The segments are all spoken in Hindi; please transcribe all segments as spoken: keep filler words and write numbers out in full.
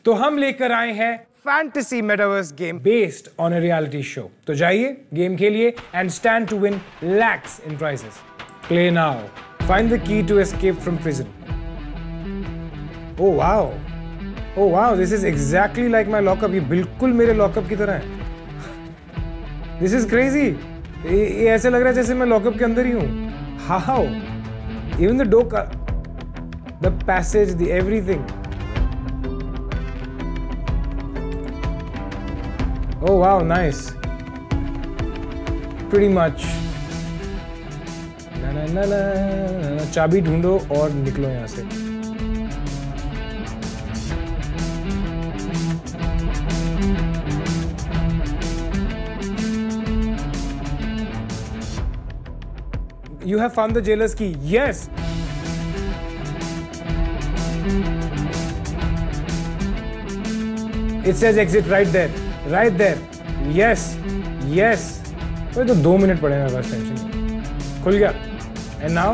तो हम लेकर आए हैं fantasy metaverse game based on a reality show. तो जाइए गेम खेलिए and stand to win lakhs in prizes. Play now, find the key to escape from prison. Oh wow, oh wow, this is exactly like my lockup. ये बिल्कुल मेरे लॉकअप की तरह है। This is crazy. ये ऐसे लग रहा है जैसे मैं लॉकअप के अंदर ही हूं। How even the door, the passage, the everything. Oh wow, nice. Pretty much. ना ना ना ना ना, चाबी ढूंढो और निकलो यहाँ से। You have found the jailer's key. Yes. It says exit right there. Right there. Yes. Yes. तो तो दो मिनट पड़े हैं बस, टेंशन नहीं। खुल गया। And now?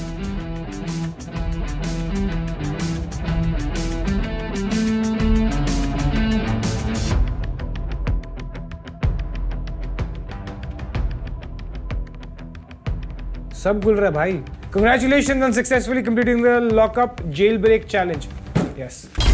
सब खुल रहा है भाई। Congratulations on successfully completing the lockup jailbreak challenge. Yes.